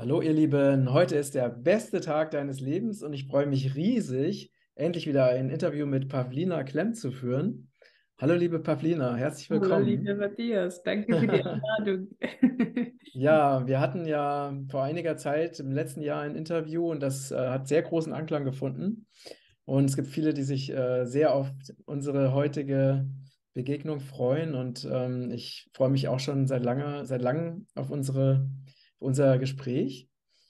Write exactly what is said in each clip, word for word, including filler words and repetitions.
Hallo ihr Lieben, heute ist der beste Tag deines Lebens und ich freue mich riesig, endlich wieder ein Interview mit Pavlina Klemm zu führen. Hallo liebe Pavlina, herzlich Hallo, lieber willkommen. Matthias, danke für die Einladung. Ja, wir hatten ja vor einiger Zeit im letzten Jahr ein Interview und das äh, hat sehr großen Anklang gefunden. Und es gibt viele, die sich äh, sehr auf unsere heutige Begegnung freuen und ähm, ich freue mich auch schon seit lange, seit langem auf unsere, auf unser Gespräch.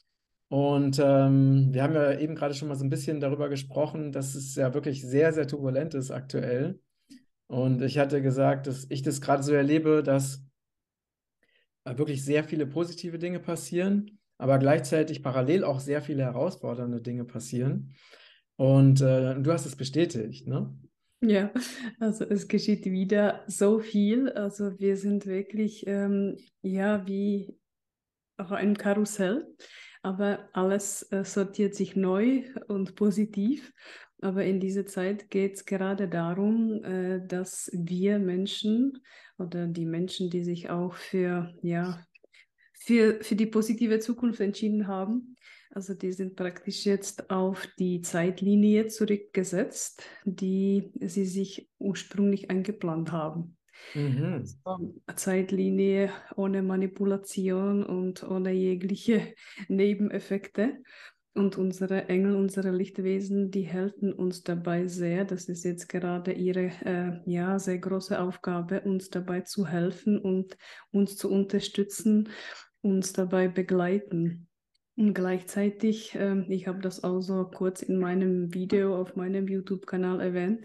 Und ähm, wir haben ja eben gerade schon mal so ein bisschen darüber gesprochen, dass es ja wirklich sehr, sehr turbulent ist aktuell. Und ich hatte gesagt, dass ich das gerade so erlebe, dass äh, wirklich sehr viele positive Dinge passieren, aber gleichzeitig parallel auch sehr viele herausfordernde Dinge passieren. Und äh, du hast es bestätigt, ne? Ja, also es geschieht wieder so viel. Also wir sind wirklich, ähm, ja, wie auf einem Karussell, aber alles äh, sortiert sich neu und positiv. Aber in dieser Zeit geht es gerade darum, äh, dass wir Menschen oder die Menschen, die sich auch für, ja, für, für die positive Zukunft entschieden haben. Also die sind praktisch jetzt auf die Zeitlinie zurückgesetzt, die sie sich ursprünglich eingeplant haben. Mhm. Also Zeitlinie ohne Manipulation und ohne jegliche Nebeneffekte. Und unsere Engel, unsere Lichtwesen, die helfen uns dabei sehr. Das ist jetzt gerade ihre äh, ja, sehr große Aufgabe, uns dabei zu helfen und uns zu unterstützen, uns dabei begleiten. Und gleichzeitig, ähm, ich habe das auch so kurz in meinem Video auf meinem YouTube-Kanal erwähnt,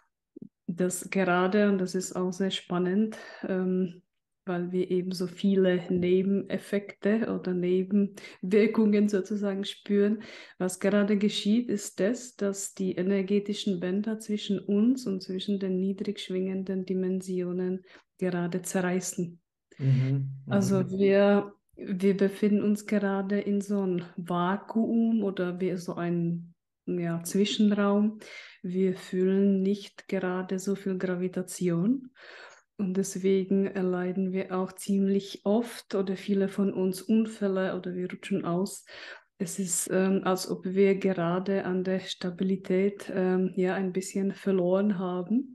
dass gerade, und das ist auch sehr spannend, ähm, weil wir eben so viele Nebeneffekte oder Nebenwirkungen sozusagen spüren. Was gerade geschieht, ist das, dass die energetischen Bänder zwischen uns und zwischen den niedrig schwingenden Dimensionen gerade zerreißen. Mhm. Also Mhm. wir, wir befinden uns gerade in so einem Vakuum oder wie so ein ja, Zwischenraum. Wir fühlen nicht gerade so viel Gravitation und deswegen erleiden wir auch ziemlich oft oder viele von uns Unfälle oder wir rutschen aus. Es ist, ähm, als ob wir gerade an der Stabilität ähm, ja ein bisschen verloren haben.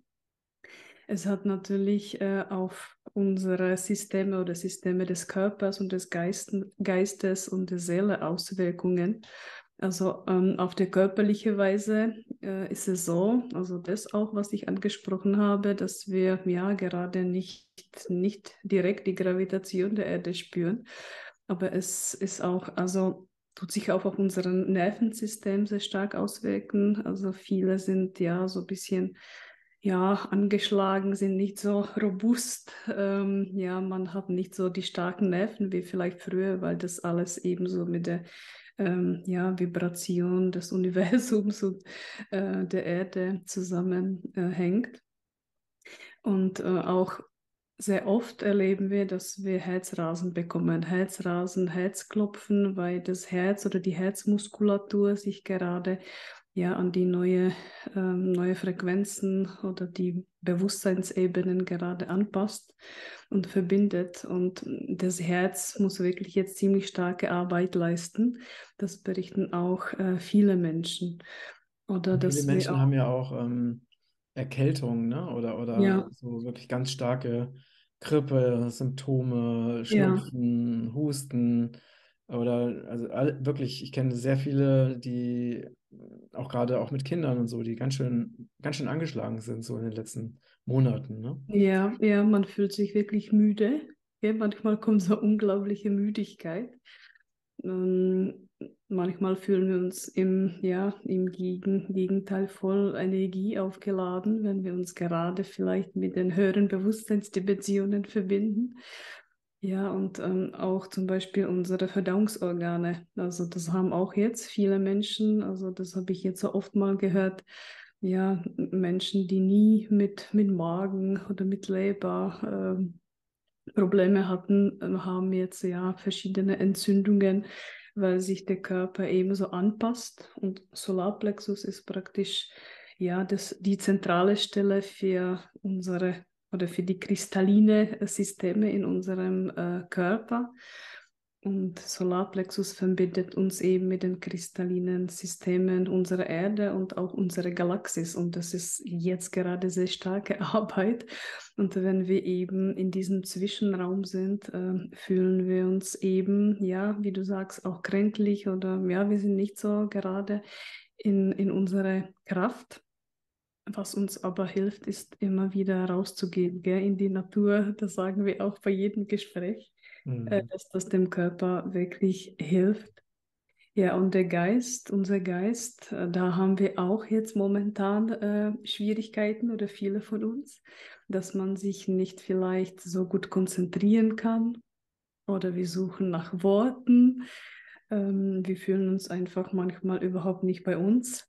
Es hat natürlich äh, auf unsere Systeme oder Systeme des Körpers und des Geisten, Geistes und der Seele Auswirkungen. Also ähm, auf der körperliche Weise äh, ist es so, also das auch, was ich angesprochen habe, dass wir ja gerade nicht, nicht direkt die Gravitation der Erde spüren, aber es ist auch, also tut sich auch auf unser Nervensystem sehr stark auswirken. Also viele sind ja so ein bisschen ja, angeschlagen, sind nicht so robust. Ähm, ja, man hat nicht so die starken Nerven wie vielleicht früher, weil das alles eben so mit der ähm, ja, Vibration des Universums und äh, der Erde zusammenhängt. Äh, hängt. Und äh, auch sehr oft erleben wir, dass wir Herzrasen bekommen. Herzrasen, Herzklopfen, weil das Herz oder die Herzmuskulatur sich gerade ja an die neue, ähm, neue Frequenzen oder die Bewusstseinsebenen gerade anpasst und verbindet. Und das Herz muss wirklich jetzt ziemlich starke Arbeit leisten. Das berichten auch äh, viele Menschen. Oder Viele dass wir Menschen auch, haben ja auch ähm, Erkältungen, ne? Oder, oder ja, so wirklich ganz starke Grippe-Symptome, ja. Schnupfen, Husten. Oder also all, wirklich, ich kenne sehr viele, die auch gerade auch mit Kindern und so, die ganz schön, ganz schön angeschlagen sind, so in den letzten Monaten, ne? Ja, ja, man fühlt sich wirklich müde. Ja, manchmal kommt so unglaubliche Müdigkeit. Ähm, manchmal fühlen wir uns im, ja, im Gegen Gegenteil voll Energie aufgeladen, wenn wir uns gerade vielleicht mit den höheren Bewusstseinsdimensionen verbinden. Ja, und ähm, auch zum Beispiel unsere Verdauungsorgane. Also das haben auch jetzt viele Menschen, also das habe ich jetzt so oft mal gehört, ja, Menschen, die nie mit, mit Magen oder mit Leber ähm, Probleme hatten, äh, haben jetzt ja verschiedene Entzündungen, weil sich der Körper eben so anpasst. Und Solarplexus ist praktisch ja das, die zentrale Stelle für unsere oder für die kristalline Systeme in unserem äh, Körper. Und Solarplexus verbindet uns eben mit den kristallinen Systemen unserer Erde und auch unserer Galaxis. Und das ist jetzt gerade sehr starke Arbeit. Und wenn wir eben in diesem Zwischenraum sind, äh, fühlen wir uns eben, ja, wie du sagst, auch kränklich oder ja, wir sind nicht so gerade in, in unserer Kraft. Was uns aber hilft, ist immer wieder rauszugehen, gell, in die Natur. Das sagen wir auch bei jedem Gespräch, äh, Mhm. dass das dem Körper wirklich hilft. Ja, und der Geist, unser Geist, äh, da haben wir auch jetzt momentan äh, Schwierigkeiten oder viele von uns, dass man sich nicht vielleicht so gut konzentrieren kann oder wir suchen nach Worten. Ähm, wir fühlen uns einfach manchmal überhaupt nicht bei uns,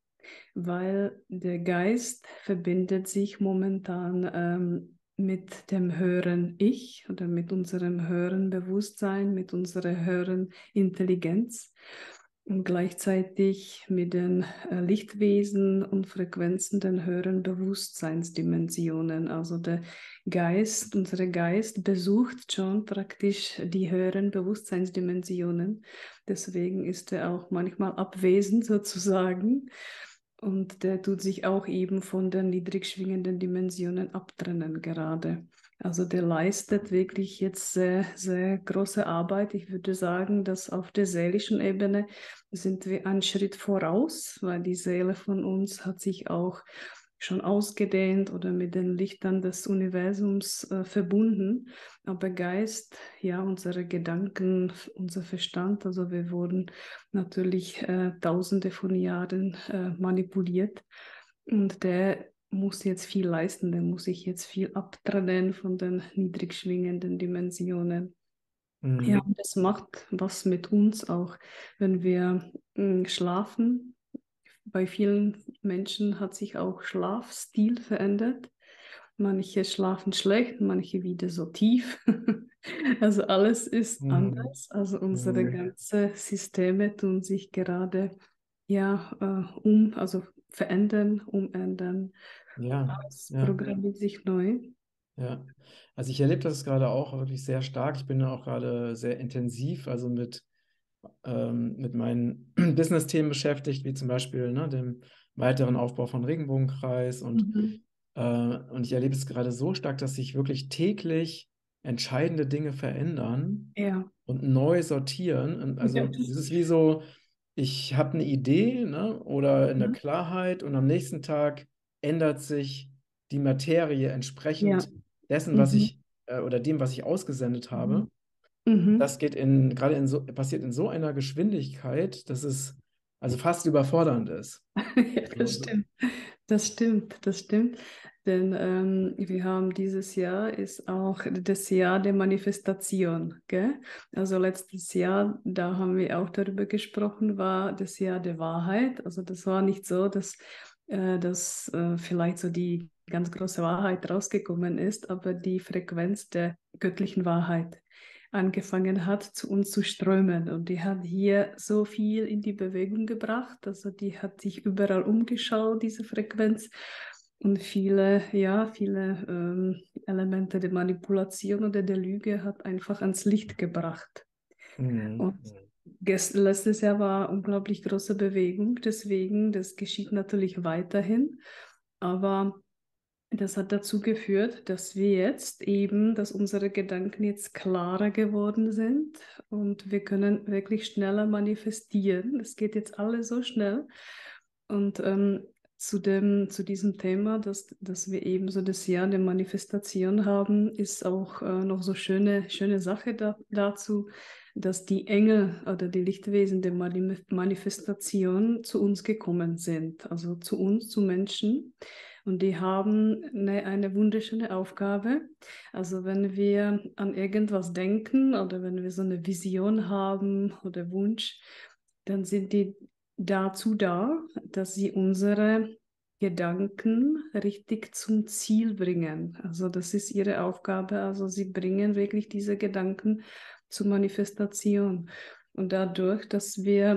weil der Geist verbindet sich momentan ähm, mit dem höheren Ich oder mit unserem höheren Bewusstsein, mit unserer höheren Intelligenz und gleichzeitig mit den äh, Lichtwesen und Frequenzen den höheren Bewusstseinsdimensionen. Also der Geist, unser Geist besucht schon praktisch die höheren Bewusstseinsdimensionen. Deswegen ist er auch manchmal abwesend sozusagen. Und der tut sich auch eben von den niedrig schwingenden Dimensionen abtrennen gerade. Also der leistet wirklich jetzt sehr, sehr große Arbeit. Ich würde sagen, dass auf der seelischen Ebene sind wir einen Schritt voraus, weil die Seele von uns hat sich auch schon ausgedehnt oder mit den Lichtern des Universums äh, verbunden. Aber Geist, ja, unsere Gedanken, unser Verstand, also wir wurden natürlich äh, tausende von Jahren äh, manipuliert und der muss jetzt viel leisten, der muss sich jetzt viel abtrennen von den niedrig schwingenden Dimensionen. Ja, Mhm. und das macht was mit uns auch, wenn wir mh, schlafen. Bei vielen Menschen hat sich auch Schlafstil verändert. Manche schlafen schlecht, manche wieder so tief. Also alles ist Mhm. anders. Also unsere Mhm. ganzen Systeme tun sich gerade ja äh, um, also verändern, umändern. Ja, Alles ja. programmiert sich neu. Ja, also ich erlebe das gerade auch wirklich sehr stark. Ich bin ja auch gerade sehr intensiv, also mit, ähm, mit meinen Business-Themen beschäftigt, wie zum Beispiel ne, dem weiteren Aufbau von Regenbogenkreis. Und, Mhm. äh, und ich erlebe es gerade so stark, dass sich wirklich täglich entscheidende Dinge verändern Ja. und neu sortieren. Und Ja, also es ist wie so, ich habe eine Idee, ne, oder in der das- Klarheit und am nächsten Tag ändert sich die Materie ja. entsprechend dessen, was Mhm. ich äh, oder dem, was ich ausgesendet Mhm. habe. Mhm. Das geht in, gerade in so, passiert in so einer Geschwindigkeit, dass es also fast überfordernd ist. Ja, So, das so. stimmt. Das stimmt, das stimmt. Denn ähm, wir haben dieses Jahr ist auch das Jahr der Manifestation, gell? Also letztes Jahr, da haben wir auch darüber gesprochen, war das Jahr der Wahrheit. Also das war nicht so, dass, äh, dass äh, vielleicht so die ganz große Wahrheit rausgekommen ist, aber die Frequenz der göttlichen Wahrheit angefangen hat, zu uns zu strömen. Und die hat hier so viel in die Bewegung gebracht. Also die hat sich überall umgeschaut, diese Frequenz. Und viele, ja, viele ähm, Elemente der Manipulation oder der Lüge hat einfach ans Licht gebracht. Mhm. Und gest letztes Jahr war unglaublich große Bewegung, deswegen, das geschieht natürlich weiterhin. Aber das hat dazu geführt, dass wir jetzt eben, dass unsere Gedanken jetzt klarer geworden sind und wir können wirklich schneller manifestieren. Es geht jetzt alles so schnell. Und ähm, zu dem, zu diesem Thema, dass, dass wir eben so das Jahr der Manifestation haben, ist auch äh, noch so schöne, schöne Sache da, dazu, dass die Engel oder die Lichtwesen der Mani- Manifestation zu uns gekommen sind, also zu uns, zu Menschen. Und die haben eine, eine wunderschöne Aufgabe. Also wenn wir an irgendwas denken oder wenn wir so eine Vision haben oder Wunsch, dann sind die dazu da, dass sie unsere Gedanken richtig zum Ziel bringen. Also das ist ihre Aufgabe. Also sie bringen wirklich diese Gedanken zur Manifestation. Und dadurch, dass wir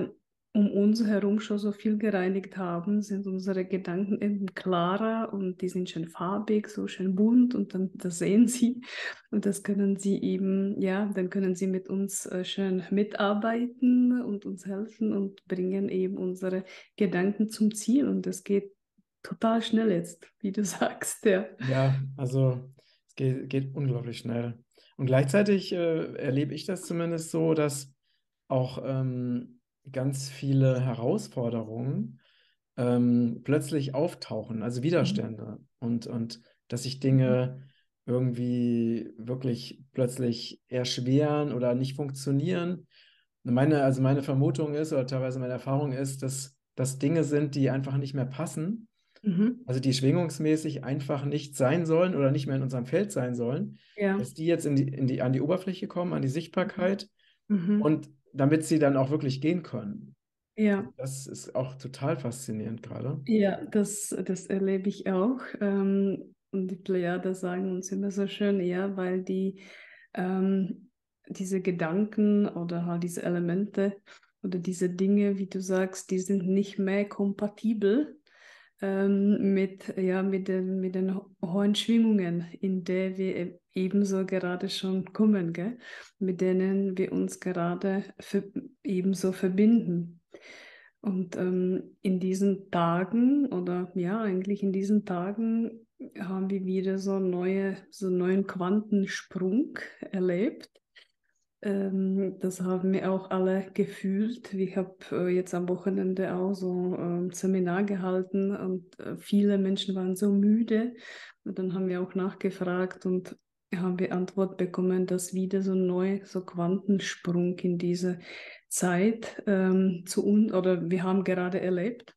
um uns herum schon so viel gereinigt haben, sind unsere Gedanken eben klarer und die sind schön farbig, so schön bunt und dann das sehen sie und das können sie eben, ja, dann können sie mit uns äh, schön mitarbeiten und uns helfen und bringen eben unsere Gedanken zum Ziel und das geht total schnell jetzt, wie du sagst, ja. Ja, also es geht, geht unglaublich schnell. Und gleichzeitig äh, erlebe ich das zumindest so, dass auch ähm, ganz viele Herausforderungen ähm, plötzlich auftauchen, also Mhm. Widerstände und, und dass sich Mhm. Dinge irgendwie wirklich plötzlich erschweren oder nicht funktionieren. Meine, also meine Vermutung ist, oder teilweise meine Erfahrung ist, dass das Dinge sind, die einfach nicht mehr passen, Mhm. also die schwingungsmäßig einfach nicht sein sollen oder nicht mehr in unserem Feld sein sollen, Ja. dass die jetzt in die, in die, an die Oberfläche kommen, an die Mhm. Sichtbarkeit Mhm. und damit sie dann auch wirklich gehen können. Ja. Das ist auch total faszinierend gerade. Ja, das, das erlebe ich auch. Ähm, und die Plejader sagen uns immer so schön, ja, weil die ähm, diese Gedanken oder halt diese Elemente oder diese Dinge, wie du sagst, die sind nicht mehr kompatibel ähm, mit, ja, mit den, mit den ho- hohen Schwingungen, in der wir e- ebenso gerade schon kommen, gell? Mit denen wir uns gerade ver ebenso verbinden. Und ähm, in diesen Tagen oder ja, eigentlich in diesen Tagen haben wir wieder so neue, so einen neuen Quantensprung erlebt. Ähm, das haben wir auch alle gefühlt. Ich habe äh, jetzt am Wochenende auch so ein Seminar gehalten und äh, viele Menschen waren so müde. Und dann haben wir auch nachgefragt und haben wir Antwort bekommen, dass wieder so ein neuer so Quantensprung in diese Zeit ähm, zu uns oder wir haben gerade erlebt.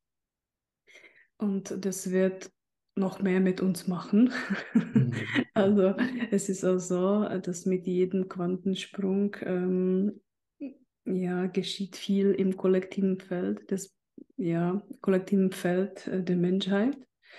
Und das wird noch mehr mit uns machen. Mhm. Also es ist auch so, dass mit jedem Quantensprung ähm, ja, geschieht viel im kollektiven Feld, des ja, kollektiven Feld äh, der Menschheit.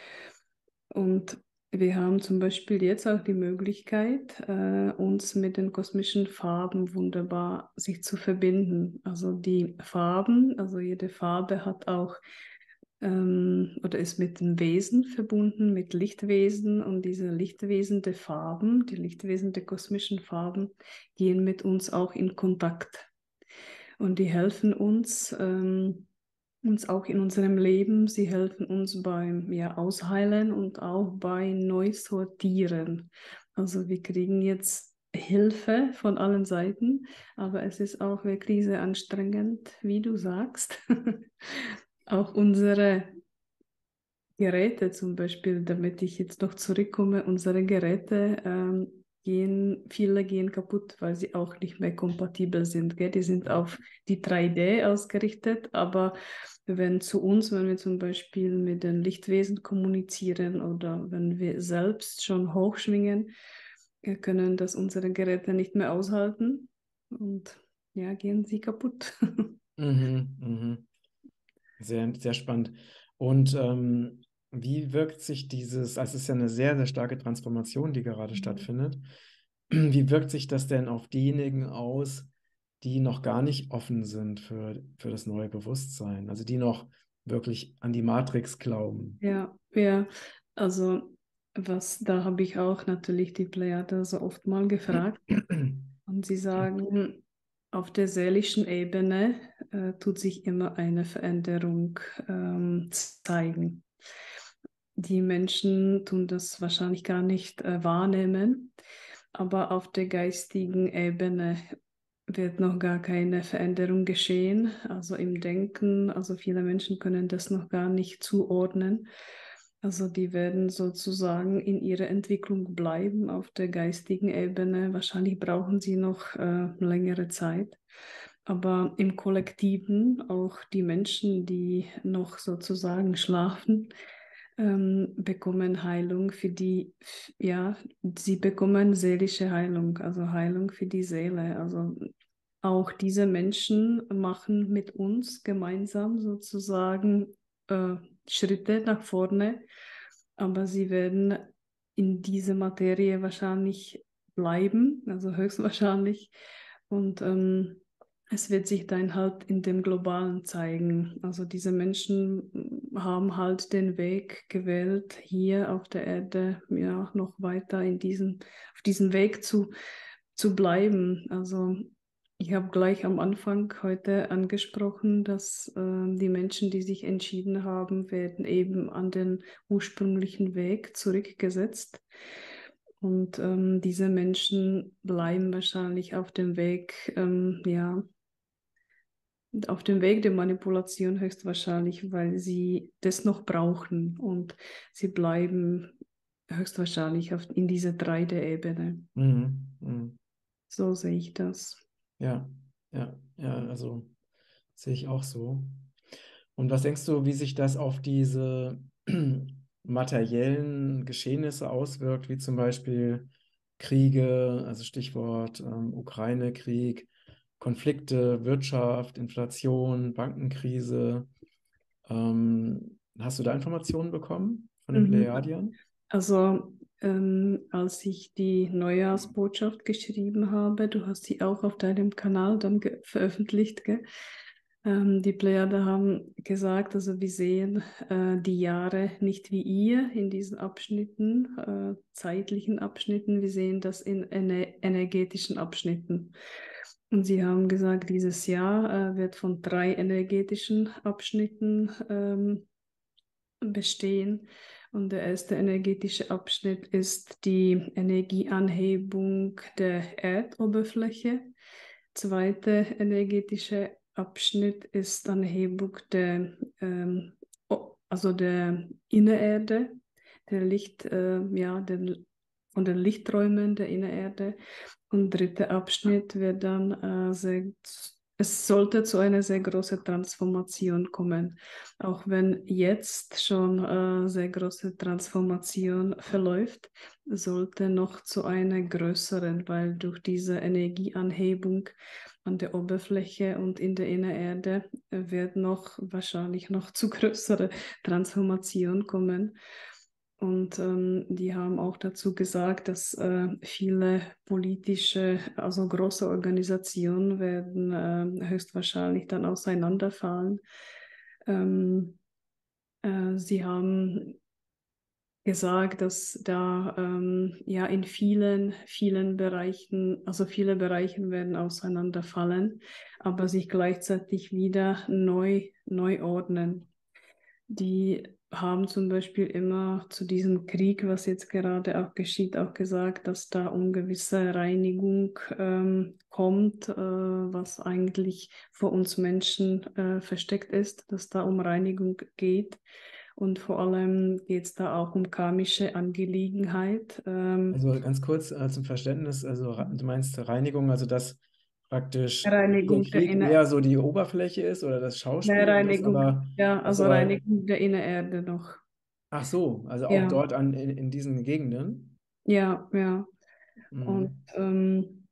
Und wir haben zum Beispiel jetzt auch die Möglichkeit, äh, uns mit den kosmischen Farben wunderbar sich zu verbinden. Also die Farben, also jede Farbe hat auch ähm, oder ist mit dem Wesen verbunden, mit Lichtwesen und diese Lichtwesen der Farben, die Lichtwesen der kosmischen Farben, gehen mit uns auch in Kontakt. Und die helfen uns, ähm, uns auch in unserem Leben. Sie helfen uns beim ja, Ausheilen und auch bei Neusortieren. Also wir kriegen jetzt Hilfe von allen Seiten, aber es ist auch wirklich sehr anstrengend, wie du sagst. Auch unsere Geräte zum Beispiel, damit ich jetzt noch zurückkomme, unsere Geräte ähm, gehen, viele gehen kaputt, weil sie auch nicht mehr kompatibel sind. Gell? Die sind auf die drei D ausgerichtet, aber wenn zu uns, wenn wir zum Beispiel mit den Lichtwesen kommunizieren oder wenn wir selbst schon hochschwingen, äh, können das unsere Geräte nicht mehr aushalten und ja, gehen sie kaputt. Mhm. Mhm. Sehr, sehr spannend. Und ähm, wie wirkt sich dieses, also es ist ja eine sehr, sehr starke Transformation, die gerade stattfindet. Wie wirkt sich das denn auf diejenigen aus, die noch gar nicht offen sind für, für das neue Bewusstsein, also die noch wirklich an die Matrix glauben? Ja, ja, also was, da habe ich auch natürlich die Plejade so oft mal gefragt und sie sagen, auf der seelischen Ebene äh, tut sich immer eine Veränderung ähm, zeigen. Die Menschen tun das wahrscheinlich gar nicht äh, wahrnehmen, aber auf der geistigen Ebene wird noch gar keine Veränderung geschehen, also im Denken, also viele Menschen können das noch gar nicht zuordnen. Also die werden sozusagen in ihrer Entwicklung bleiben auf der geistigen Ebene. Wahrscheinlich brauchen sie noch äh, längere Zeit. Aber im Kollektiven, auch die Menschen, die noch sozusagen schlafen, ähm, bekommen Heilung für die, ja, sie bekommen seelische Heilung, also Heilung für die Seele. Also auch diese Menschen machen mit uns gemeinsam sozusagen äh, Schritte nach vorne, aber sie werden in dieser Materie wahrscheinlich bleiben, also höchstwahrscheinlich. Und ähm, es wird sich dann halt in dem Globalen zeigen. Also diese Menschen haben halt den Weg gewählt, hier auf der Erde ja noch weiter in diesem, auf diesem Weg zu, zu bleiben. Also ich habe gleich am Anfang heute angesprochen, dass äh, die Menschen, die sich entschieden haben, werden eben an den ursprünglichen Weg zurückgesetzt. Und ähm, diese Menschen bleiben wahrscheinlich auf dem Weg, ähm, ja, auf dem Weg der Manipulation höchstwahrscheinlich, weil sie das noch brauchen und sie bleiben höchstwahrscheinlich auf, in dieser drei D-Ebene. Mhm. Mhm. So sehe ich das. Ja, ja, ja, also sehe ich auch so. Und was denkst du, wie sich das auf diese materiellen Geschehnisse auswirkt, wie zum Beispiel Kriege, also Stichwort ähm, Ukraine-Krieg, Konflikte, Wirtschaft, Inflation, Bankenkrise? Ähm, hast du da Informationen bekommen von den Mhm. Plejadiern? Also ähm, als ich die Neujahrsbotschaft geschrieben habe, du hast sie auch auf deinem Kanal dann ge- veröffentlicht, gell? Ähm, die Plejade haben gesagt, also wir sehen äh, die Jahre nicht wie ihr in diesen Abschnitten, äh, zeitlichen Abschnitten, wir sehen das in ener energetischen Abschnitten. Und sie haben gesagt, dieses Jahr äh, wird von drei energetischen Abschnitten ähm, bestehen. Und der erste energetische Abschnitt ist die Energieanhebung der Erdoberfläche. Zweite energetische Abschnitt ist Anhebung der, ähm, o- also der Innererde, der Licht, äh, ja, der, von den Lichträumen der Innererde. Und dritter Abschnitt wird dann äh, sehr, es sollte zu einer sehr großen Transformation kommen. Auch wenn jetzt schon äh, sehr große Transformation verläuft, sollte noch zu einer größeren, weil durch diese Energieanhebung an der Oberfläche und in der Innererde äh, wird noch wahrscheinlich noch zu größere Transformation kommen. Und ähm, die haben auch dazu gesagt, dass äh, viele politische, also große Organisationen werden äh, höchstwahrscheinlich dann auseinanderfallen. Ähm, äh, sie haben gesagt, dass da ähm, ja in vielen, vielen Bereichen, also viele Bereiche werden auseinanderfallen, aber sich gleichzeitig wieder neu, neu ordnen. Die haben zum Beispiel immer zu diesem Krieg, was jetzt gerade auch geschieht, auch gesagt, dass da ungewisse Reinigung ähm, kommt, äh, was eigentlich vor uns Menschen äh, versteckt ist, dass da um Reinigung geht. Und vor allem geht es da auch um karmische Angelegenheit. Ähm, Also ganz kurz äh, zum Verständnis, also ra- du meinst Reinigung, also dass praktisch der Reinigung der Krieg Inner eher so die Oberfläche ist oder das der Schauspiel und das Reinigung, aber, ja, das also aber, Reinigung der Innererde noch. ach so, also auch Ja, dort an, in, in diesen Gegenden. ja, ja. Und Mhm. ähm,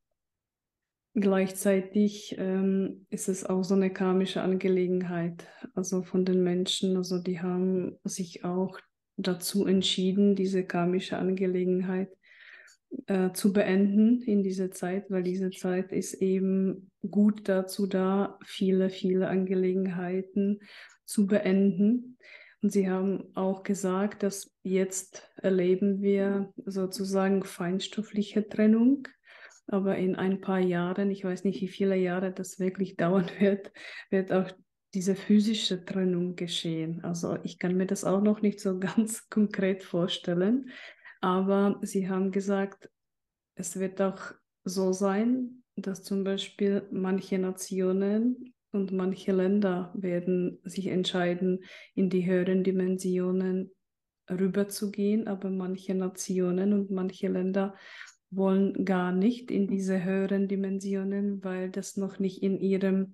gleichzeitig ähm, ist es auch so eine karmische Angelegenheit, also von den Menschen. Also die haben sich auch dazu entschieden, diese karmische Angelegenheit äh, zu beenden in dieser Zeit, weil diese Zeit ist eben gut dazu da, viele, viele Angelegenheiten zu beenden. Und sie haben auch gesagt, dass jetzt erleben wir sozusagen feinstoffliche Trennung. Aber in ein paar Jahren, ich weiß nicht, wie viele Jahre das wirklich dauern wird, wird auch diese physische Trennung geschehen. Also ich kann mir das auch noch nicht so ganz konkret vorstellen. Aber sie haben gesagt, es wird auch so sein, dass zum Beispiel manche Nationen und manche Länder werden sich entscheiden, in die höheren Dimensionen rüberzugehen, aber manche Nationen und manche Länder wollen gar nicht in diese höheren Dimensionen, weil das noch nicht in ihrem,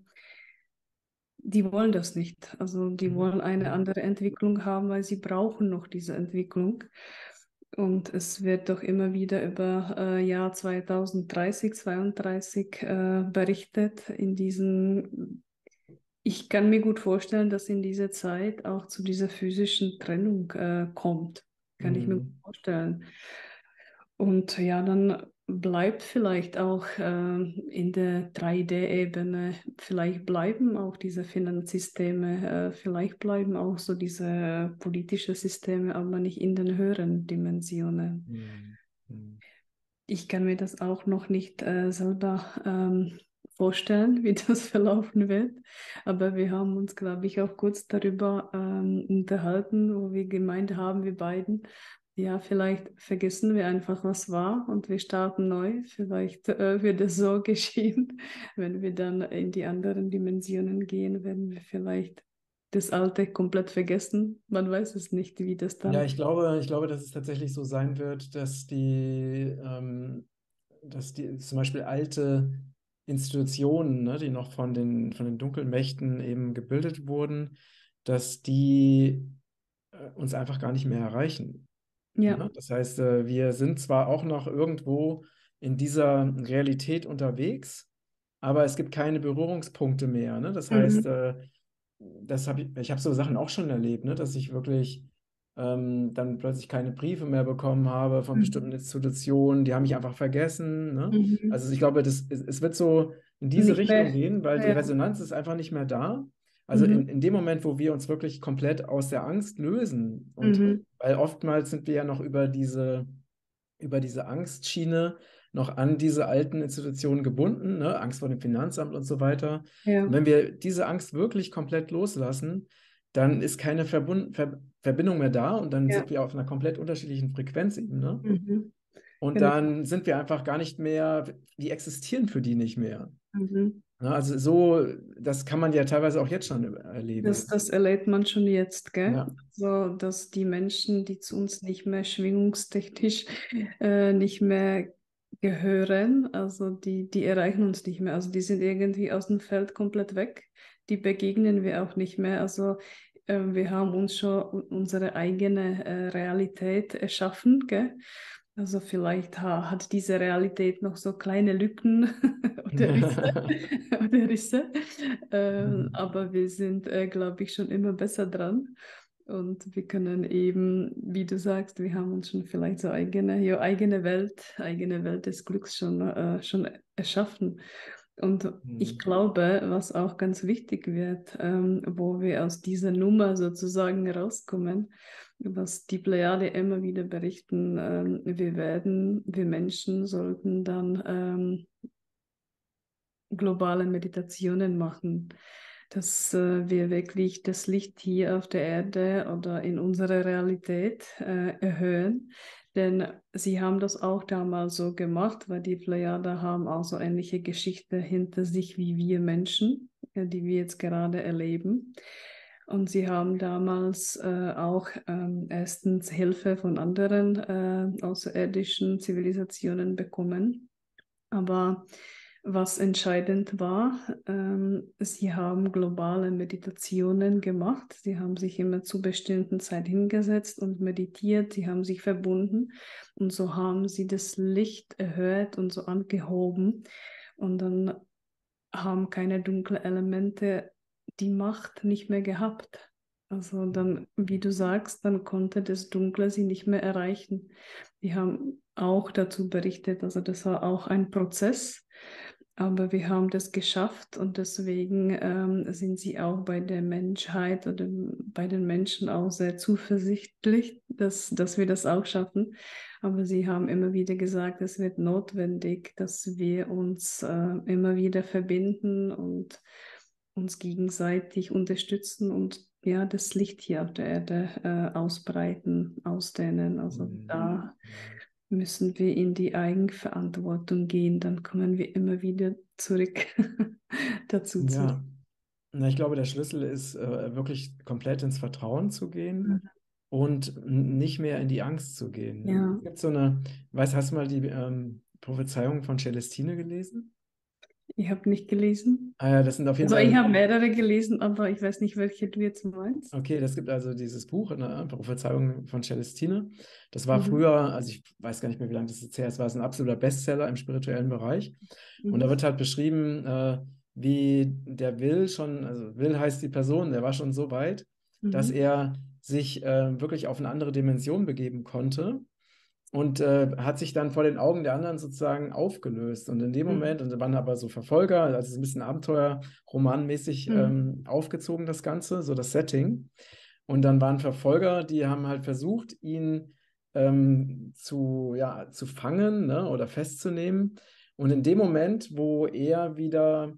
die wollen das nicht. Also die wollen eine Mhm. andere Entwicklung haben, weil sie brauchen noch diese Entwicklung. Und es wird doch immer wieder über äh, Jahr zwanzig dreißig, zweiunddreißig äh, berichtet in diesen. Ich kann mir gut vorstellen, dass in dieser Zeit auch zu dieser physischen Trennung äh, kommt. Kann ich mir gut Mhm. vorstellen. Und ja, dann bleibt vielleicht auch äh, in der drei D-Ebene, vielleicht bleiben auch diese Finanzsysteme, äh, vielleicht bleiben auch so diese politischen Systeme, aber nicht in den höheren Dimensionen. Hm. Hm. Ich kann mir das auch noch nicht äh, selber ähm, vorstellen, wie das verlaufen wird. Aber wir haben uns, glaube ich, auch kurz darüber ähm, unterhalten, wo wir gemeint haben, wir beiden, ja, vielleicht vergessen wir einfach, was war und wir starten neu. Vielleicht äh, wird es so geschehen. Wenn wir dann in die anderen Dimensionen gehen, werden wir vielleicht das Alte komplett vergessen. Man weiß es nicht, wie das Ja, dann. ich glaube, ich glaube, dass es tatsächlich so sein wird, dass die, ähm, dass die zum Beispiel alte Institutionen, ne, die noch von den, von den dunklen Mächten eben gebildet wurden, dass die äh, uns einfach gar nicht mehr erreichen. Ja. Ne? Das heißt, äh, wir sind zwar auch noch irgendwo in dieser Realität unterwegs, aber es gibt keine Berührungspunkte mehr. Ne? Das heißt, Mhm. äh, das hab ich, ich habe so Sachen auch schon erlebt, ne? Dass ich wirklich ähm, dann plötzlich keine Briefe mehr bekommen habe von bestimmten Mhm. Institutionen, die haben mich einfach vergessen. Ne? Mhm. Also ich glaube, das, es, es wird so in diese Nicht Richtung mehr. gehen, weil die Ja. Resonanz ist einfach nicht mehr da. Also in, Mhm. in dem Moment, wo wir uns wirklich komplett aus der Angst lösen und Mhm. weil oftmals sind wir ja noch über diese über diese Angstschiene noch an diese alten Institutionen gebunden, ne? Angst vor dem Finanzamt und so weiter. Und Ja. wenn wir diese Angst wirklich komplett loslassen, dann ist keine Verbund Ver Verbindung mehr da und dann Ja. sind wir auf einer komplett unterschiedlichen Frequenzebene. Mhm. Und Genau. dann sind wir einfach gar nicht mehr, wir existieren für die nicht mehr. Mhm. Ne? Also so, das kann man ja teilweise auch jetzt schon Das, erleben. das erlebt man schon jetzt, gell? Ja. So, dass die Menschen, die zu uns nicht mehr schwingungstechnisch äh, nicht mehr gehören, also die, die erreichen uns nicht mehr. Also die sind irgendwie aus dem Feld komplett weg. Die begegnen wir auch nicht mehr. Also äh, wir haben uns schon unsere eigene äh, Realität erschaffen, gell? Also vielleicht ha hat diese Realität noch so kleine Lücken oder Risse, oder Risse. Ähm, aber wir sind, äh, glaube ich, schon immer besser dran. Und wir können eben, wie du sagst, wir haben uns schon vielleicht so eigene, ja, eigene Welt, eigene Welt des Glücks schon, äh, schon erschaffen. Und ich Hm. glaube, was auch ganz wichtig wird, ähm, wo wir aus dieser Nummer sozusagen rauskommen, was die Plejade immer wieder berichten, ähm, wir werden, wir Menschen sollten dann ähm, globale Meditationen machen, dass äh, wir wirklich das Licht hier auf der Erde oder in unserer Realität äh, erhöhen. Denn sie haben das auch damals so gemacht, weil die Plejader haben auch so ähnliche Geschichte hinter sich wie wir Menschen, äh, die wir jetzt gerade erleben. Und sie haben damals äh, auch ähm, erstens Hilfe von anderen äh, außerirdischen Zivilisationen bekommen. Aber was entscheidend war, ähm, sie haben globale Meditationen gemacht. Sie haben sich immer zu bestimmten Zeit hingesetzt und meditiert. Sie haben sich verbunden und so haben sie das Licht erhöht und so angehoben. Und dann haben keine dunklen Elemente die Macht nicht mehr gehabt. Also dann, wie du sagst, dann konnte das Dunkle sie nicht mehr erreichen. Die haben auch dazu berichtet, also das war auch ein Prozess, aber wir haben das geschafft und deswegen ähm, sind sie auch bei der Menschheit oder bei den Menschen auch sehr zuversichtlich, dass, dass wir das auch schaffen. Aber sie haben immer wieder gesagt, es wird notwendig, dass wir uns äh, immer wieder verbinden und uns gegenseitig unterstützen und ja, das Licht hier auf der Erde äh, ausbreiten, ausdehnen. Also Hm. da Hm. müssen wir in die Eigenverantwortung gehen, dann kommen wir immer wieder zurück dazu zurück. Ja. Na, ich glaube, der Schlüssel ist, äh, wirklich komplett ins Vertrauen zu gehen Mhm. und n- nicht mehr in die Angst zu gehen. Ja, Es gibt so eine, weißt, hast du mal die ähm, Prophezeiung von Celestine gelesen? ich habe nicht gelesen. Ah ja, das sind auf jeden Also ich Fall, habe mehrere gelesen, aber ich weiß nicht, welche du jetzt meinst. okay, das gibt also dieses Buch, ne, Prophezeiung von Celestine. Das war Mhm. früher, also ich weiß gar nicht mehr, wie lange das jetzt her ist, war es ein absoluter Bestseller im spirituellen Bereich. Und da Mhm. wird halt beschrieben, äh, wie der Will schon, also Will heißt die Person, der war schon so weit, dass Mhm. er sich äh, wirklich auf eine andere Dimension begeben konnte und äh, hat sich dann vor den Augen der anderen sozusagen aufgelöst. Und in dem Mhm. Moment, und da waren aber so Verfolger, also so ein bisschen Abenteuer-Romanmäßig Mhm. ähm, aufgezogen, das Ganze, so das Setting. Und dann waren Verfolger, die haben halt versucht, ihn ähm, zu, ja, zu fangen, ne, oder festzunehmen. Und in dem Moment, wo er wieder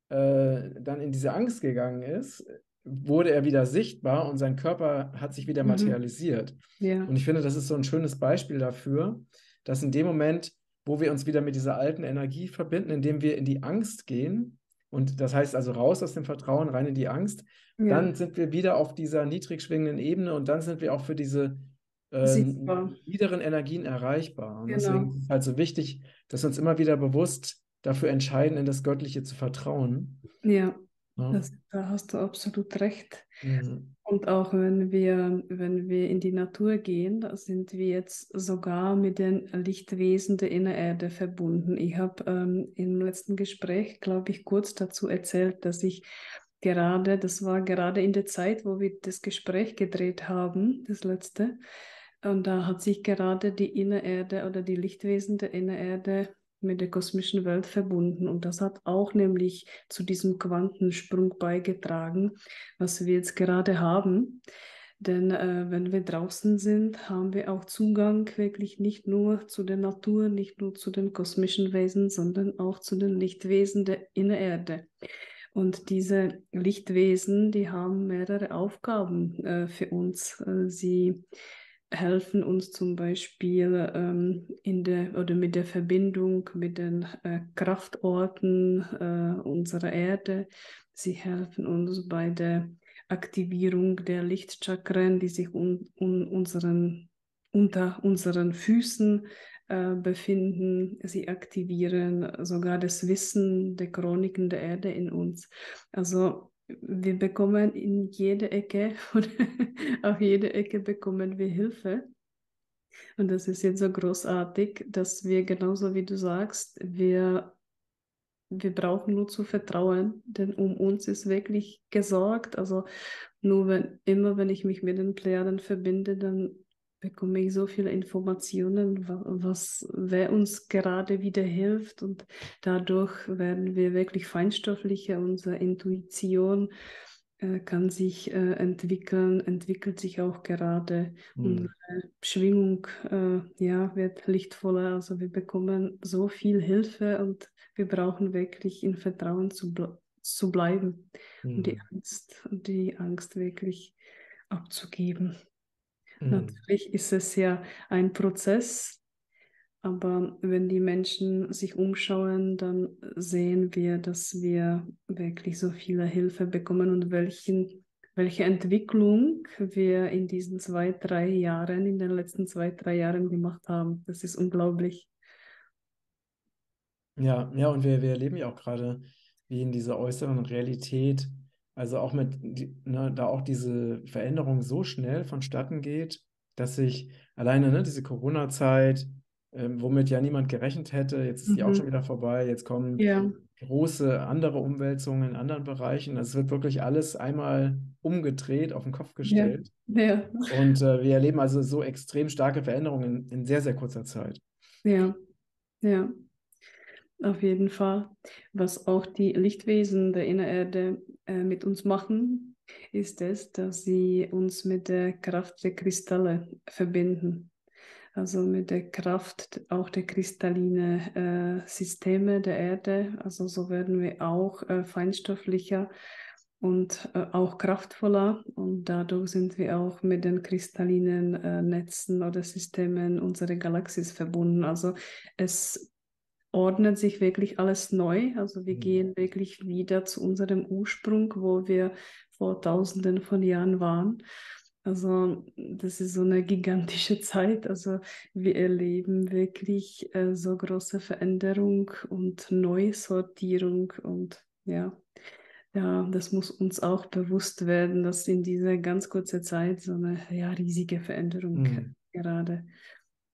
äh, dann in diese Angst gegangen ist, wurde er wieder sichtbar und sein Körper hat sich wieder Mhm. materialisiert. Ja, Und ich finde, das ist so ein schönes Beispiel dafür, dass in dem Moment, wo wir uns wieder mit dieser alten Energie verbinden, indem wir in die Angst gehen, und das heißt also raus aus dem Vertrauen, rein in die Angst, ja, dann sind wir wieder auf dieser niedrig schwingenden Ebene und dann sind wir auch für diese äh, sichtbar. niederen Energien erreichbar. Und deswegen Genau. ist es halt so wichtig, dass wir uns immer wieder bewusst dafür entscheiden, in das Göttliche zu vertrauen. Ja, Ja. das, da hast du absolut recht. Mhm. Und auch wenn wir, wenn wir in die Natur gehen, da sind wir jetzt sogar mit den Lichtwesen der Innererde verbunden. Ich habe ähm, im letzten Gespräch, glaube ich, kurz dazu erzählt, dass ich gerade, das war gerade in der Zeit, wo wir das Gespräch gedreht haben, das letzte, und da hat sich gerade die Innererde oder die Lichtwesen der Innererde mit der kosmischen Welt verbunden. Und das hat auch nämlich zu diesem Quantensprung beigetragen, was wir jetzt gerade haben. Denn äh, wenn wir draußen sind, haben wir auch Zugang wirklich nicht nur zu der Natur, nicht nur zu den kosmischen Wesen, sondern auch zu den Lichtwesen der Innererde. Und diese Lichtwesen, die haben mehrere Aufgaben äh, für uns. Äh, sie helfen uns zum Beispiel ähm, in der oder mit der Verbindung mit den äh, Kraftorten äh, unserer Erde. Sie helfen uns bei der Aktivierung der Lichtchakren, die sich un, un, unseren, unter unseren Füßen äh, befinden. Sie aktivieren sogar das Wissen der Chroniken der Erde in uns. Also wir bekommen in jede Ecke oder auf jede Ecke bekommen wir Hilfe. Und das ist jetzt so großartig, dass wir genauso wie du sagst, wir, wir brauchen nur zu vertrauen, denn um uns ist wirklich gesorgt. Also nur wenn, immer wenn ich mich mit den Plejaden verbinde, dann bekomme ich so viele Informationen, wa- was, wer uns gerade wieder hilft. Und dadurch werden wir wirklich feinstofflicher. Unsere Intuition äh, kann sich äh, entwickeln, entwickelt sich auch gerade. Mhm. Unsere Schwingung äh, ja, wird lichtvoller. Also wir bekommen so viel Hilfe und wir brauchen wirklich in Vertrauen zu, ble zu bleiben und die Mhm. Angst, die Angst wirklich abzugeben. Mhm. Natürlich ist es ja ein Prozess, aber wenn die Menschen sich umschauen, dann sehen wir, dass wir wirklich so viele Hilfe bekommen und welchen, welche Entwicklung wir in diesen zwei, drei Jahren, in den letzten zwei, drei Jahren gemacht haben. Das ist unglaublich. Ja, ja, und wir, wir erleben ja auch gerade, wie in dieser äußeren Realität, also auch mit, die, ne, da auch diese Veränderung so schnell vonstatten geht, dass sich alleine, ne, diese Corona-Zeit, ähm, womit ja niemand gerechnet hätte, jetzt ist die auch schon Mhm. wieder vorbei, jetzt kommen Ja, große andere Umwälzungen in anderen Bereichen. Also es wird wirklich alles einmal umgedreht, auf den Kopf ja, gestellt. ja, Und äh, wir erleben also so extrem starke Veränderungen in, in sehr, sehr kurzer Zeit. ja, ja. Auf jeden Fall. Was auch die Lichtwesen der Innererde äh, mit uns machen, ist es, dass sie uns mit der Kraft der Kristalle verbinden. Also mit der Kraft auch der kristallinen äh, Systeme der Erde. Also so werden wir auch äh, feinstofflicher und äh, auch kraftvoller. Und dadurch sind wir auch mit den kristallinen äh, Netzen oder Systemen unserer Galaxis verbunden. Also es ordnet sich wirklich alles neu. Also wir Mhm. gehen wirklich wieder zu unserem Ursprung, wo wir vor Tausenden von Jahren waren. Also das ist so eine gigantische Zeit. Also wir erleben wirklich äh, so große Veränderung und Neusortierung und ja, ja, das muss uns auch bewusst werden, dass in dieser ganz kurzen Zeit so eine ja, riesige Veränderung Mhm. gerade.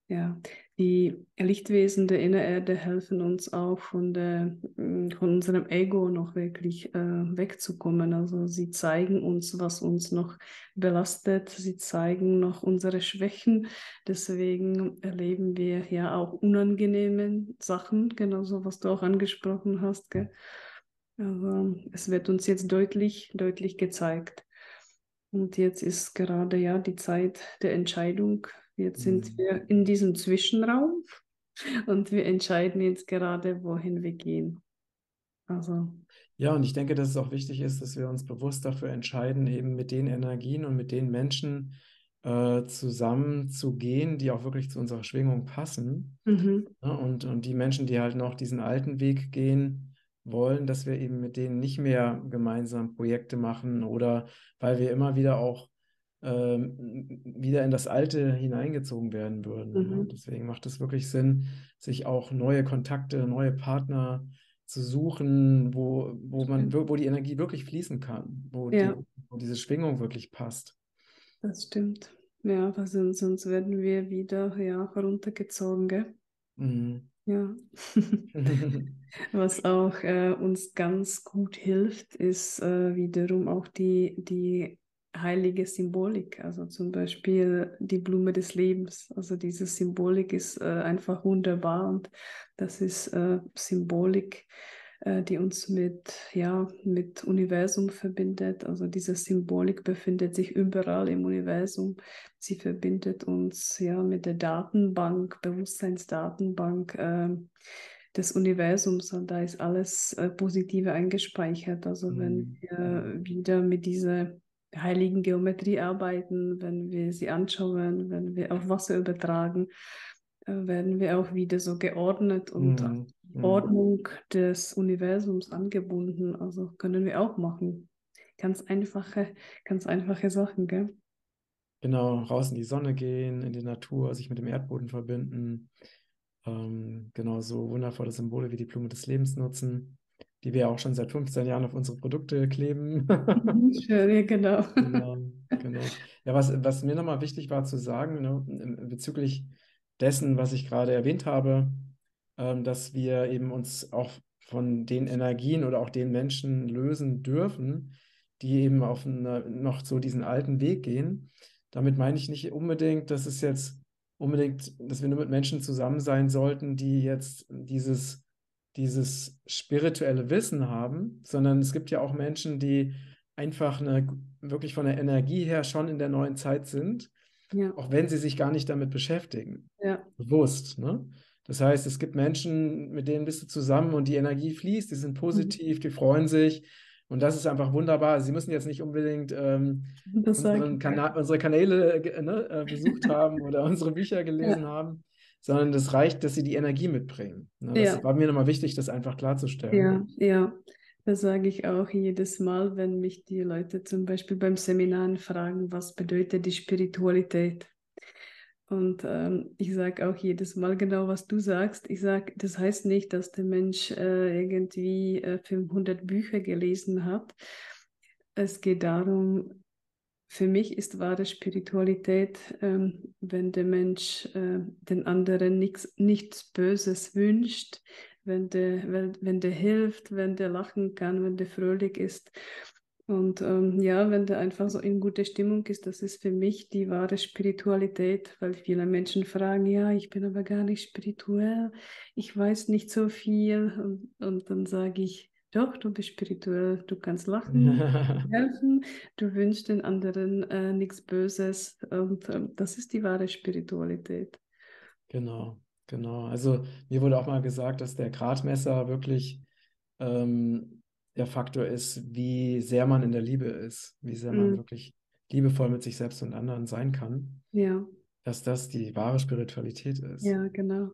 Ja, die Lichtwesen der Innererde helfen uns auch von der, mm, von unserem Ego noch wirklich äh, wegzukommen. Also sie zeigen uns, was uns noch belastet. Sie zeigen noch unsere Schwächen. Deswegen erleben wir ja auch unangenehme Sachen, genauso was du auch angesprochen hast, gell? Also es wird uns jetzt deutlich, deutlich gezeigt. Und jetzt ist gerade ja die Zeit der Entscheidung. Jetzt sind Mhm. wir in diesem Zwischenraum und wir entscheiden jetzt gerade, wohin wir gehen. Also, Ja, und ich denke, dass es auch wichtig ist, dass wir uns bewusst dafür entscheiden, eben mit den Energien und mit den Menschen äh, zusammen zu gehen, die auch wirklich zu unserer Schwingung passen. mhm, Ne? Und, und die Menschen, die halt noch diesen alten Weg gehen wollen, dass wir eben mit denen nicht mehr gemeinsam Projekte machen oder weil wir immer wieder auch ähm, wieder in das Alte hineingezogen werden würden. Ne? mhm, Deswegen macht es wirklich Sinn, sich auch neue Kontakte, neue Partner zu suchen, wo, wo man, stimmt. wo die Energie wirklich fließen kann, wo Ja, die, wo diese Schwingung wirklich passt. das stimmt. Ja, weil sonst, sonst werden wir wieder ja, runtergezogen, gell? Mhm. Ja. Was auch äh, uns ganz gut hilft, ist äh, wiederum auch die, die heilige Symbolik. Also zum Beispiel die Blume des Lebens. Also diese Symbolik ist äh, einfach wunderbar und das ist äh, Symbolik, äh, die uns mit, ja, mit Universum verbindet. Also diese Symbolik befindet sich überall im Universum. Sie verbindet uns ja mit der Datenbank, Bewusstseinsdatenbank. Äh, des Universums und da ist alles äh, Positive eingespeichert. Also wenn Mhm. wir wieder mit dieser heiligen Geometrie arbeiten, wenn wir sie anschauen, wenn wir auf Wasser übertragen, äh, werden wir auch wieder so geordnet und an Mhm. die Mhm. Ordnung des Universums angebunden. Also können wir auch machen. Ganz einfache, ganz einfache Sachen, gell? Genau, raus in die Sonne gehen, in die Natur, sich mit dem Erdboden verbinden. Ähm, genau so wundervolle Symbole wie die Blume des Lebens nutzen, die wir auch schon seit fünfzehn Jahren auf unsere Produkte kleben. Mhm, schön, ja, genau. Genau, genau. Ja, was, was mir nochmal wichtig war zu sagen, ne, bezüglich dessen, was ich gerade erwähnt habe, ähm, dass wir eben uns auch von den Energien oder auch den Menschen lösen dürfen, die eben auf eine, noch so diesen alten Weg gehen. Damit meine ich nicht unbedingt, dass es jetzt unbedingt, dass wir nur mit Menschen zusammen sein sollten, die jetzt dieses, dieses spirituelle Wissen haben, sondern es gibt ja auch Menschen, die einfach eine, wirklich von der Energie her schon in der neuen Zeit sind, Ja, auch wenn sie sich gar nicht damit beschäftigen. ja. Bewusst, ne? Das heißt, es gibt Menschen, mit denen bist du zusammen und die Energie fließt, die sind Mhm. positiv, die freuen sich und das ist einfach wunderbar. Sie müssen jetzt nicht unbedingt ähm, Das sage unseren ich ja. Kana unsere Kanäle äh, ne, äh, besucht haben oder unsere Bücher gelesen Ja, haben, sondern es reicht, dass sie die Energie mitbringen. Ne, das ja. war mir nochmal wichtig, das einfach klarzustellen. Ja, ja, das sage ich auch jedes Mal, wenn mich die Leute zum Beispiel beim Seminar fragen, was bedeutet die Spiritualität? Und ähm, ich sage auch jedes Mal genau, was du sagst. Ich sage, das heißt nicht, dass der Mensch äh, irgendwie äh, fünfhundert Bücher gelesen hat. Es geht darum, für mich ist wahre Spiritualität, ähm, wenn der Mensch äh, den anderen nichts, nichts Böses wünscht, wenn der, wenn, wenn der hilft, wenn der lachen kann, wenn der fröhlich ist. Und ähm, ja, wenn der einfach so in guter Stimmung ist, das ist für mich die wahre Spiritualität, weil viele Menschen fragen, ja, ich bin aber gar nicht spirituell, ich weiß nicht so viel. Und, und dann sage ich, doch, du bist spirituell, du kannst lachen, helfen. Du wünschst den anderen äh, nichts Böses und ähm, das ist die wahre Spiritualität. Genau, genau. Also mir wurde auch mal gesagt, dass der Gradmesser wirklich ähm, der Faktor ist, wie sehr man in der Liebe ist, wie sehr man Mm, wirklich liebevoll mit sich selbst und anderen sein kann, ja, dass das die wahre Spiritualität ist. ja, genau,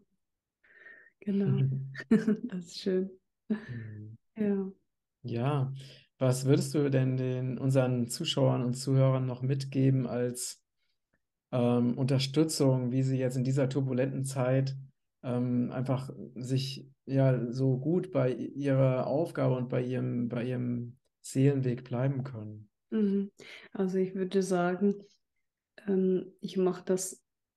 genau. Das ist schön. Mhm. Ja. Ja, was würdest du denn den unseren Zuschauern und Zuhörern noch mitgeben als ähm, Unterstützung, wie sie jetzt in dieser turbulenten Zeit ähm, einfach sich ja so gut bei ihrer Aufgabe und bei ihrem, bei ihrem Seelenweg bleiben können. Mhm. Also ich würde sagen, ähm, ich mache das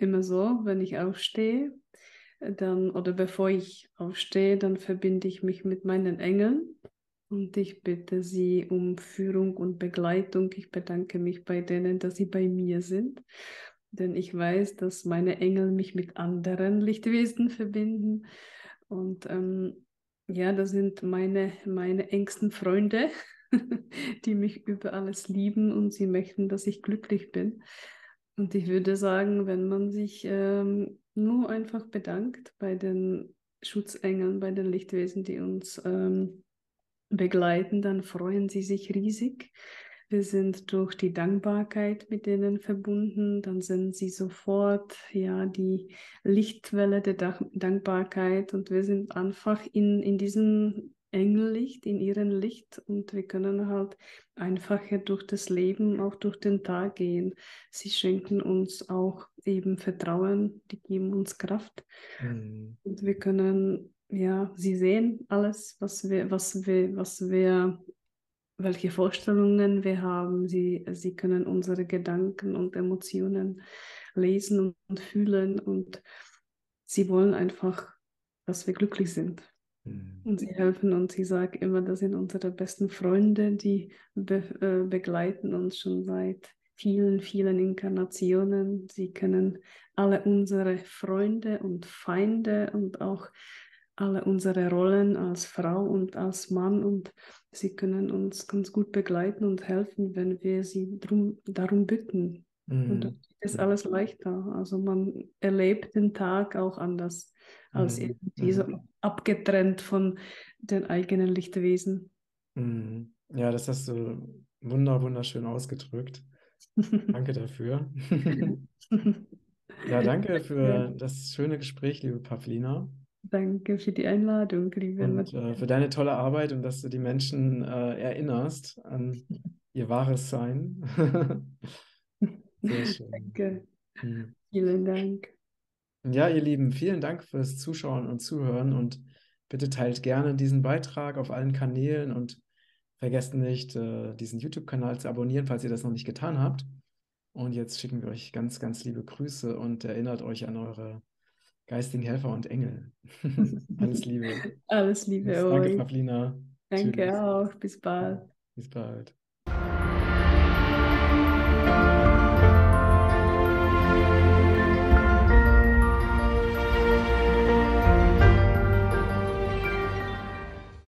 immer so, wenn ich aufstehe, dann, oder bevor ich aufstehe, dann verbinde ich mich mit meinen Engeln und ich bitte sie um Führung und Begleitung. Ich bedanke mich bei denen, dass sie bei mir sind, denn ich weiß, dass meine Engel mich mit anderen Lichtwesen verbinden. Und ähm, ja, das sind meine, meine engsten Freunde, die mich über alles lieben und sie möchten, dass ich glücklich bin. Und ich würde sagen, wenn man sich ähm, nur einfach bedankt bei den Schutzengeln, bei den Lichtwesen, die uns ähm, begleiten, dann freuen sie sich riesig. Wir sind durch die Dankbarkeit mit denen verbunden, dann sind sie sofort ja die Lichtwelle der Dank Dankbarkeit und wir sind einfach in, in diesem Engellicht, in ihrem Licht und wir können halt einfacher durch das Leben, auch durch den Tag gehen. Sie schenken uns auch eben Vertrauen, die geben uns Kraft Mhm. und wir können, ja, sie sehen alles, was wir, was wir, was wir, welche Vorstellungen wir haben. Sie, sie können unsere Gedanken und Emotionen lesen und, und fühlen und sie wollen einfach, dass wir glücklich sind. Mhm. Und sie helfen uns. Ich sage immer, das sind unsere besten Freunde, die be äh, begleiten uns schon seit vielen, vielen Inkarnationen. Sie kennen alle unsere Freunde und Feinde und auch alle unsere Rollen als Frau und als Mann. Und sie können uns ganz gut begleiten und helfen, wenn wir sie drum, darum bitten. Und dann Mhm. ist Mhm. alles leichter. Also man erlebt den Tag auch anders als Mhm. irgendwie so Mhm. abgetrennt von den eigenen Lichtwesen. Mhm. Ja, das hast du wunder, wunderschön ausgedrückt. Danke dafür. Ja, danke Ja, für das schöne Gespräch, liebe Pavlina, danke für die Einladung, liebe und äh, Matthias. für deine tolle Arbeit und dass du die Menschen äh, erinnerst an ihr wahres Sein. Sehr schön. Danke, Hm. vielen Dank. Ja, ihr Lieben, vielen Dank fürs Zuschauen und Zuhören und bitte teilt gerne diesen Beitrag auf allen Kanälen und vergesst nicht, äh, diesen YouTube-Kanal zu abonnieren, falls ihr das noch nicht getan habt. Und jetzt schicken wir euch ganz, ganz liebe Grüße und erinnert euch an eure geistigen Helfer und Engel. Alles Liebe. Alles Liebe Tschüss. Danke, euch. Pavlina. Danke Tschüss. auch. Bis bald. Bis bald.